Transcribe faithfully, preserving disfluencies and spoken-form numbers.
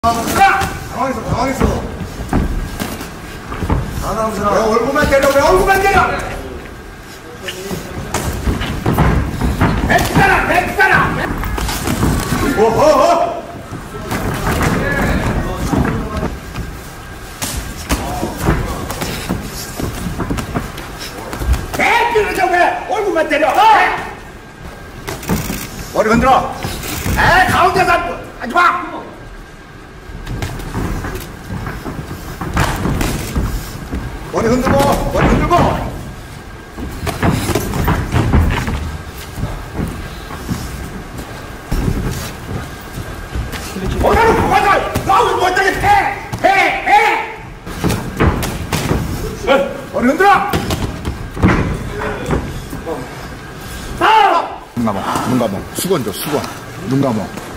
당황했어, 당황했어. 당황스러워. 왜 얼굴만 때려, 왜 얼굴만 때려! 뱉잖아, 뱉잖아! 오호호! 뱉으면서 왜 얼굴만 때려! 어? 머리 흔들어! 에 가운데서 하지 마! 머리 흔들고, 머리 흔들고. 뭐라는 거야? 나오지 못하게 해, 해, 해. 머리 흔들어. 눈 감아, 눈 감아. 수건 줘, 수건. 눈 감아.